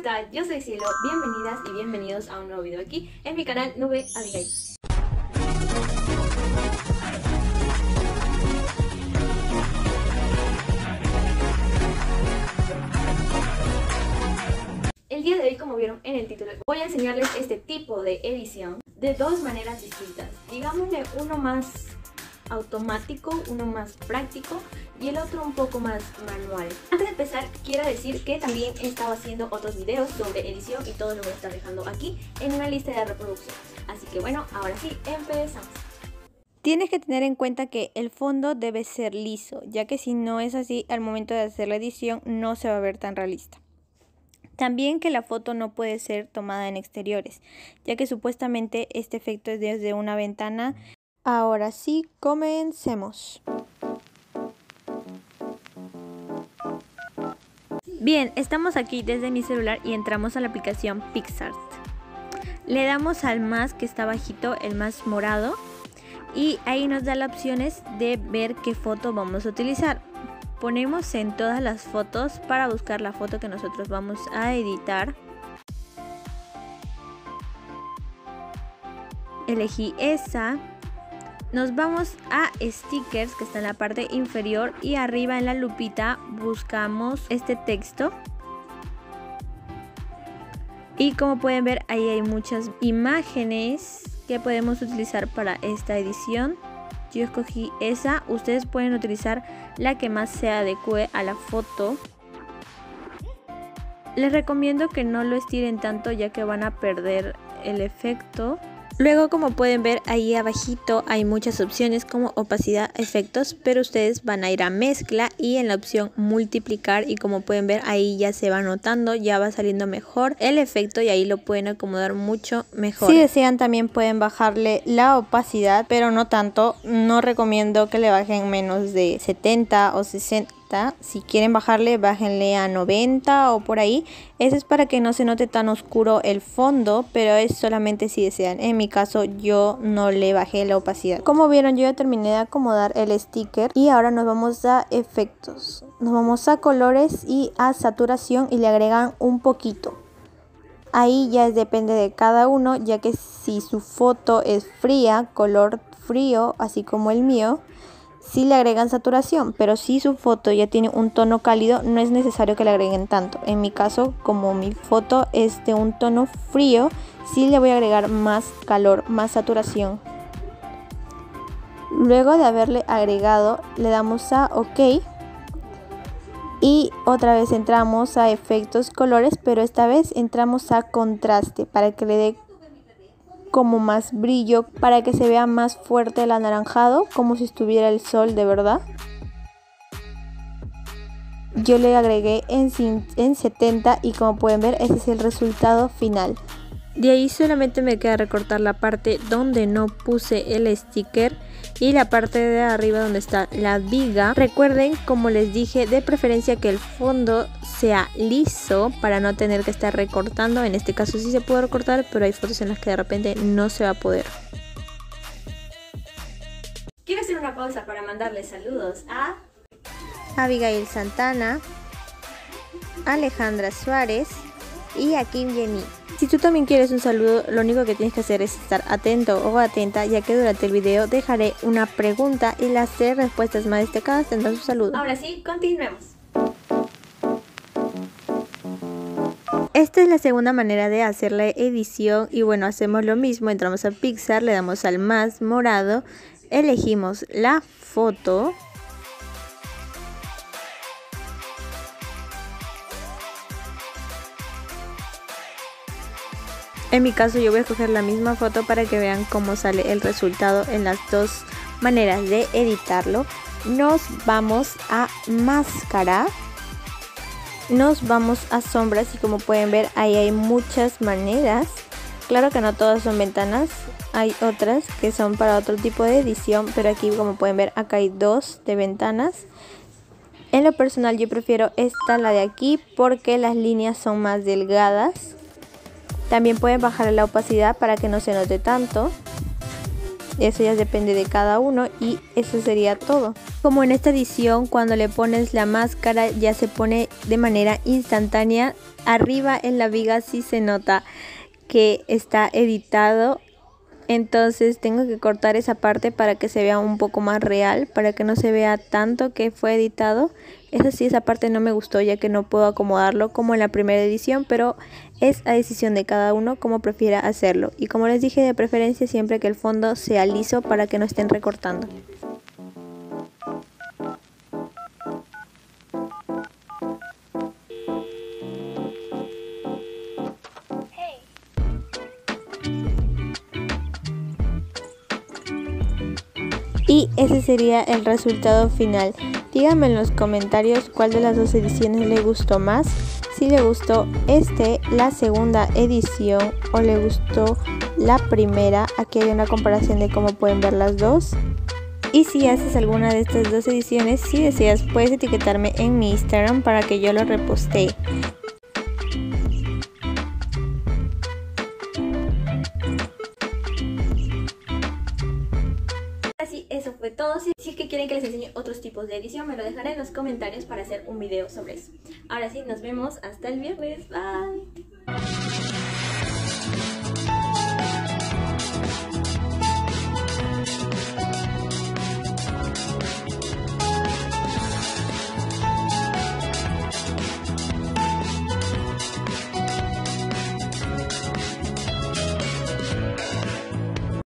tal? Yo soy Cielo, bienvenidas y bienvenidos a un nuevo video aquí en mi canal Nube Abigail. El día de hoy, como vieron en el título, voy a enseñarles este tipo de edición de dos maneras distintas. Digámosle uno más automático, uno más práctico y el otro un poco más manual. Antes de empezar, quiero decir que también he estado haciendo otros videos sobre edición y todo lo voy a estar dejando aquí en una lista de reproducción. Así que bueno, ahora sí, empezamos. Tienes que tener en cuenta que el fondo debe ser liso, ya que si no es así, al momento de hacer la edición no se va a ver tan realista. También que la foto no puede ser tomada en exteriores, ya que supuestamente este efecto es desde una ventana. Ahora sí, comencemos. Bien, estamos aquí desde mi celular y entramos a la aplicación PicsArt. Le damos al más que está bajito, el más morado, y ahí nos da las opciones de ver qué foto vamos a utilizar. Ponemos en todas las fotos para buscar la foto que nosotros vamos a editar. Elegí esa. Nos vamos a stickers, que está en la parte inferior, y arriba en la lupita buscamos este texto. Y como pueden ver, ahí hay muchas imágenes que podemos utilizar para esta edición. Yo escogí esa, ustedes pueden utilizar la que más se adecue a la foto. Les recomiendo que no lo estiren tanto, ya que van a perder el efecto. Luego, como pueden ver, ahí abajito hay muchas opciones como opacidad, efectos, pero ustedes van a ir a mezcla y en la opción multiplicar, y como pueden ver ahí ya se va notando, ya va saliendo mejor el efecto y ahí lo pueden acomodar mucho mejor. Si desean también pueden bajarle la opacidad, pero no tanto. No recomiendo que le bajen menos de 70 o 60. Si quieren bajarle, bájenle a 90 o por ahí. Eso es para que no se note tan oscuro el fondo, pero es solamente si desean. En mi caso yo no le bajé la opacidad. Como vieron, yo ya terminé de acomodar el sticker y ahora nos vamos a efectos. Nos vamos a colores y a saturación y le agregan un poquito. Ahí ya depende de cada uno, ya que si su foto es fría, color frío, así como el mío, sí le agregan saturación, pero si su foto ya tiene un tono cálido, no es necesario que le agreguen tanto. En mi caso, como mi foto es de un tono frío, sí le voy a agregar más calor, más saturación. Luego de haberle agregado, le damos a OK. Y otra vez entramos a efectos, colores, pero esta vez entramos a contraste para que le dé como más brillo, para que se vea más fuerte el anaranjado, como si estuviera el sol de verdad. Yo le agregué en 70 y como pueden ver ese es el resultado final. De ahí solamente me queda recortar la parte donde no puse el sticker y la parte de arriba donde está la viga. Recuerden, como les dije, de preferencia que el fondo sea liso para no tener que estar recortando. En este caso sí se puede recortar, pero hay fotos en las que de repente no se va a poder. Quiero hacer una pausa para mandarles saludos a Abigail Santana, Alejandra Suárez y a Kim Jenny. Si tú también quieres un saludo, lo único que tienes que hacer es estar atento o atenta, ya que durante el video dejaré una pregunta y las 3 respuestas más destacadas tendrán su saludo. Ahora sí, continuemos. Esta es la segunda manera de hacer la edición y bueno, hacemos lo mismo. Entramos a PicsArt, le damos al más morado, elegimos la foto. En mi caso yo voy a escoger la misma foto para que vean cómo sale el resultado en las dos maneras de editarlo. Nos vamos a máscara, nos vamos a sombras y como pueden ver ahí hay muchas maneras. Claro que no todas son ventanas, hay otras que son para otro tipo de edición, pero aquí como pueden ver acá hay 2 de ventanas. En lo personal yo prefiero esta, la de aquí, porque las líneas son más delgadas. También pueden bajar la opacidad para que no se note tanto. Eso ya depende de cada uno y eso sería todo. Como en esta edición, cuando le pones la máscara ya se pone de manera instantánea arriba en la viga sí se nota que está editado. Entonces tengo que cortar esa parte para que se vea un poco más real, para que no se vea tanto que fue editado. Eso sí, esa parte no me gustó ya que no puedo acomodarlo como en la primera edición, pero es a decisión de cada uno como prefiera hacerlo. Y como les dije, de preferencia siempre que el fondo sea liso para que no estén recortando. Y ese sería el resultado final. Díganme en los comentarios cuál de las dos ediciones le gustó más. Si le gustó la segunda edición o le gustó la primera. Aquí hay una comparación de cómo pueden ver las dos. Y si haces alguna de estas dos ediciones, si deseas puedes etiquetarme en mi Instagram para que yo lo repostee. Así, eso fue todo. Si es que quieren que les enseñe otros tipos de edición, me lo dejaré en los comentarios para hacer un video sobre eso. Ahora sí, nos vemos hasta el viernes. Bye.